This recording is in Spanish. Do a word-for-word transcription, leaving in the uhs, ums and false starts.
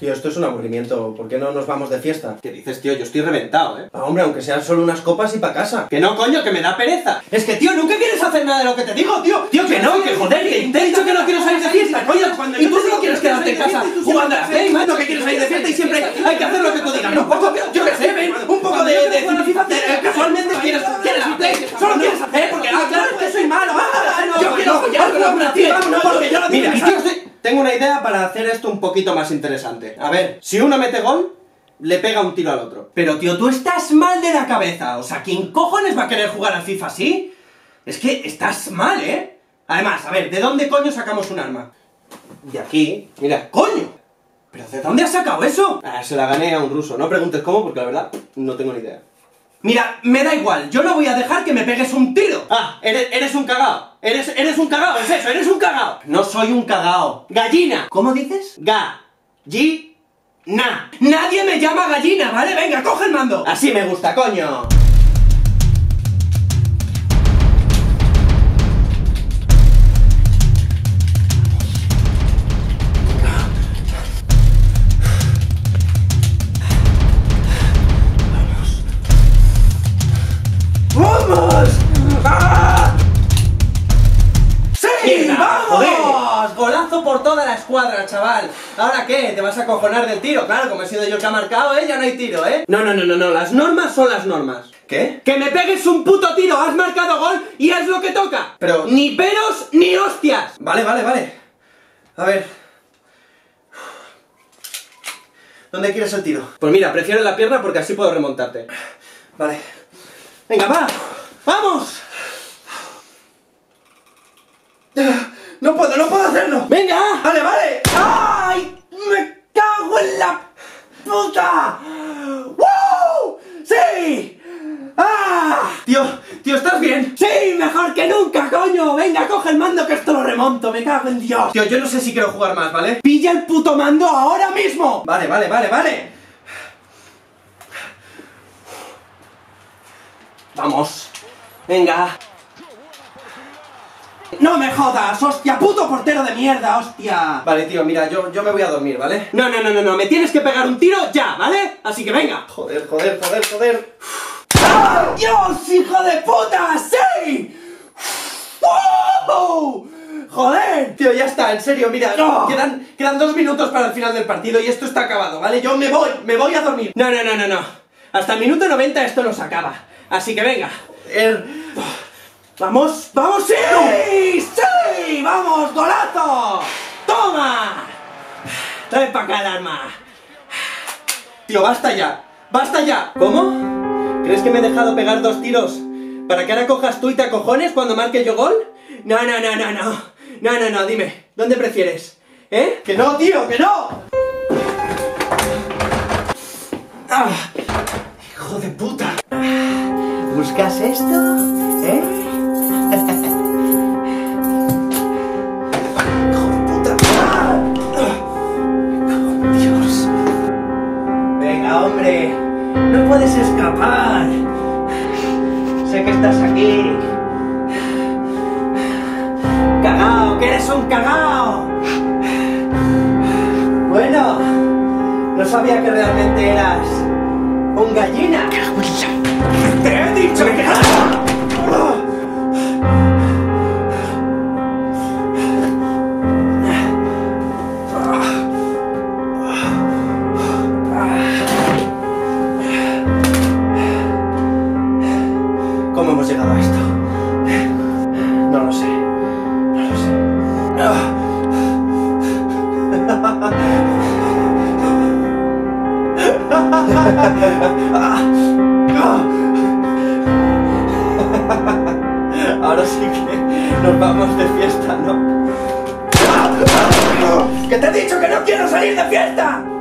Tío, esto es un aburrimiento. ¿Por qué no nos vamos de fiesta? ¿Qué dices, tío? Yo estoy reventado, ¿eh? Ah, hombre, aunque sean solo unas copas y pa' casa. Que no, coño, que me da pereza. Es que, tío, nunca quieres hacer nada de lo que te digo, tío. Tío, que no, que joder, que te he dicho que no quiero salir de fiesta, coño. Cuando y tú solo quieres quedarte en casa jugando a la Play, no que quieres salir de fiesta y siempre hay que hacer lo que tú digas. Un poco, yo qué sé, ven, un poco de... de casualmente quieres quieres la Play, solo quieres hacer, porque, ah, claro, que soy malo. Yo quiero follar, tío, porque yo lo digo. Mira, tío, tengo una idea para hacer esto un poquito más interesante. A ver, si uno mete gol, le pega un tiro al otro. Pero tío, tú estás mal de la cabeza. O sea, ¿quién cojones va a querer jugar al FIFA así? Es que estás mal, ¿eh? Además, a ver, ¿de dónde coño sacamos un arma? De aquí, mira. ¡Coño! ¿Pero de dónde has sacado eso? Ah, se la gané a un ruso. No preguntes cómo, porque la verdad, no tengo ni idea. Mira, me da igual, yo no voy a dejar que me pegues un tiro. Ah, eres, eres un cagao. Eres, eres un cagao, es eso, eres un cagao. No soy un cagao. Gallina. ¿Cómo dices? Ga. Gi. Na. Nadie me llama gallina, ¿vale? Venga, coge el mando. Así me gusta, coño. ¡Vamos! ¡Ah! ¡Sí! ¡Mierda! ¡Vamos! ¡Joder! Golazo por toda la escuadra, chaval. ¿Ahora qué? ¿Te vas a cojonar del tiro? Claro, como he sido yo el que ha marcado, ¿eh? Ya no hay tiro, ¿eh? No, no, no, no, no, las normas son las normas. ¿Qué? ¡Que me pegues un puto tiro! ¡Has marcado gol y es lo que toca! Pero... ¡Ni peros ni hostias! Vale, vale, vale. A ver... ¿Dónde quieres el tiro? Pues mira, prefiero en la pierna porque así puedo remontarte. Vale. ¡Venga, va! ¡Vamos! ¡No puedo, no puedo hacerlo! ¡Venga! ¡Vale, vale! ¡Ay! ¡Me cago en la puta! ¡Wow! ¡Sí! ¡Ah! Tío, tío, ¿estás bien? ¡Sí! ¡Mejor que nunca, coño! ¡Venga, coge el mando que esto lo remonto! ¡Me cago en Dios! Tío, yo no sé si quiero jugar más, ¿vale? ¡Pilla el puto mando ahora mismo! Vale, vale, vale, vale. ¡Vamos! ¡Venga! ¡No me jodas! ¡Hostia! ¡Puto portero de mierda! ¡Hostia! Vale, tío, mira, yo, yo me voy a dormir, ¿vale? No, no, no, no, no, me tienes que pegar un tiro ya, ¿vale? Así que venga. Joder, joder, joder, joder. ¡Ay, Dios, hijo de puta! ¡Sí! ¡Oh! ¡Joder! Tío, ya está, en serio, mira, No. quedan, quedan dos minutos para el final del partido y esto está acabado, ¿vale? Yo me voy, me voy a dormir. No, no, no, no, no. Hasta el minuto noventa esto no se acaba. Así que venga. Er... ¡Vamos! ¡Vamos! ¡Sí! ¡Sí! ¡Vamos! ¡Golazo! ¡Toma! Trae para acá el arma. Tío, basta ya, basta ya. ¿Cómo? ¿Crees que me he dejado pegar dos tiros para que ahora cojas tú y te acojones cuando marque yo gol? No, no, no, no, no. No, no, no, dime, ¿dónde prefieres? ¿Eh? Que no, tío, que no. ¡Ah! ¡Hijo de puta! ¿Buscas esto? ¿Eh? ¡Hijo de puta! ¡Ah! ¡Dios! Venga, hombre, no puedes escapar. Sé que estás aquí. ¡Cagao! ¡Que eres un cagao! Bueno, no sabía que realmente eras un gallina. ¡Te he dicho que no! ¿Cómo hemos llegado a esto? No lo sé, no lo sé. Ahora sí que nos vamos de fiesta, ¿no? ¡Que te he dicho que no quiero salir de fiesta!